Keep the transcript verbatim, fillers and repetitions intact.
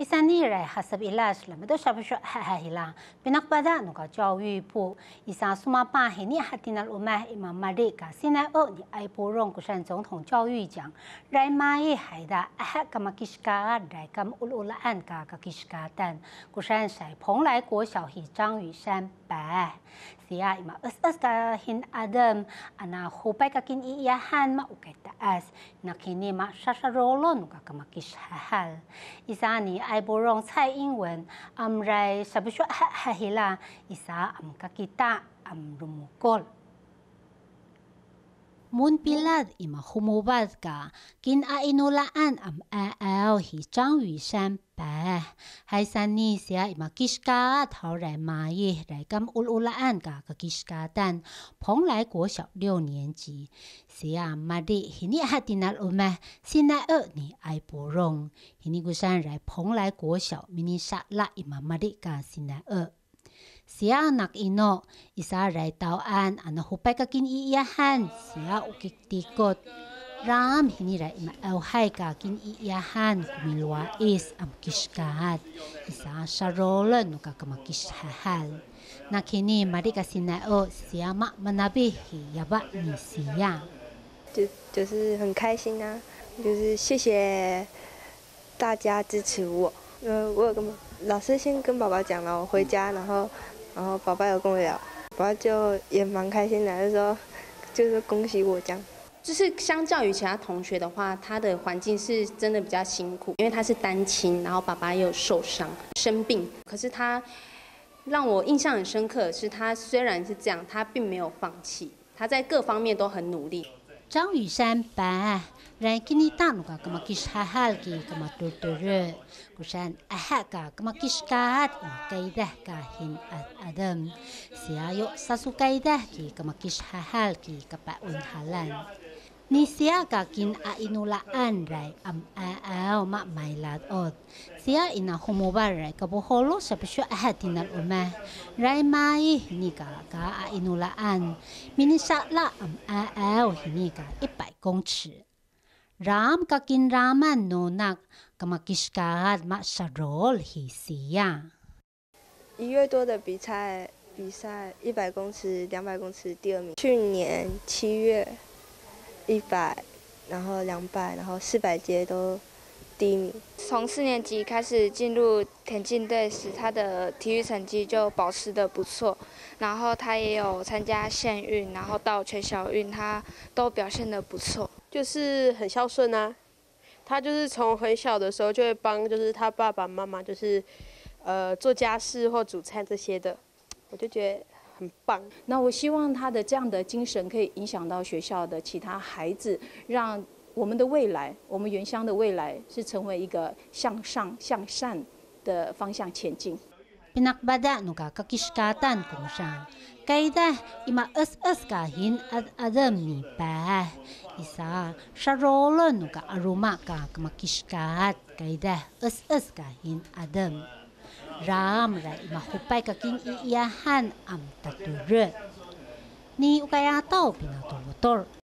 Isa nilai hasab ilas lah, betul siapa syu hahilah. Pinakbada nuka 教育部 isa sumapa hini hatinal umah imam madika sina o ni ai porong kusan 总统教育奖 rai mai haida ah kamakishka rai kam ululaan ka kakishkatan kusan sai 蓬莱国小 hi 张雨山白 sia ima us us ka hin adam ana hupai ka kin iyahan ma ukai taas nakini ma shasharolon ka kamakish hahal isani ai borong 蔡英文 amrai sabushu hahila isa am kakita am rumukol mun pilad ima humubad ka kin ainulaan am aaw hi 张雨山白 hai sani sia ima kishka thao rai mai rai kam ululaan ka kakishkatan 蓬莱国小六年级 sia madi hini hatinal umah sina e ni ai porong hini gusan rai 蓬莱国小 mini sakla ima madi ka sina e sia anak ino isa rai tauan ana hupai ka kin iyahan sia ukik tikot ram hini rai ima au hai ka kin iyahan kumilwa is am kishkat isa sharolan ka kamakish hahal nakini mari ka sina o sia ma manabi yaba ni sia 就就是很开心啊，就是谢谢大家支持我。呃，我有跟老师先跟爸爸讲了，我回家，然后然后爸爸有跟我聊，爸爸就也蛮开心的，就说就是恭喜我这样。 就是相较于其他同学的话，他的环境是真的比较辛苦，因为他是单亲，然后爸爸也有受伤生病，可是他让我印象很深刻的是，他虽然是这样，他并没有放弃，他在各方面都很努力。 张雨山ba rai kini tanu ka kamakish hahal ki kamaturture kusan aha ka kamakish kat kaidah ka hin adam sia yo sasu kaidah ki kamakish hahal ki kapaun halan ni sia ka kin ainulaan rai am aaw ma mailat ot sia ina humubar rai kaboholo sa pesyo ahatinal umah rai mai ni ka ka ainulaan minisakla am aaw hini ka 一百公尺 ram ka kin raman no nak kamakishkahat ma sarol hi siya 一月多的比赛，比赛一百公尺、两百公尺第二名。去年七月一百，然后两百，然后四百阶都第一名。 从四年级开始进入田径队时，他的体育成绩就保持得不错。然后他也有参加县运，然后到全小运，他都表现得不错。 就是很孝顺啊，他就是从很小的时候就会帮，就是他爸爸妈妈就是呃做家事或煮菜这些的，我就觉得很棒。 那我希望他的这样的精神可以影响到学校的其他孩子，让我们的未来，我们原乡的未来是成为一个向上向善的方向前进。 Pinakbada no ka kakishkatan kung siya. Kaidah ima us-us ka hin ad adam ni pa. Isa sharolon no ka aruma ka kamakishkat. Kaidah us-us ka hin adam. Ram ra ima hupay ka king iiyahan am taturut. Ni ukaya tao pinatulutor.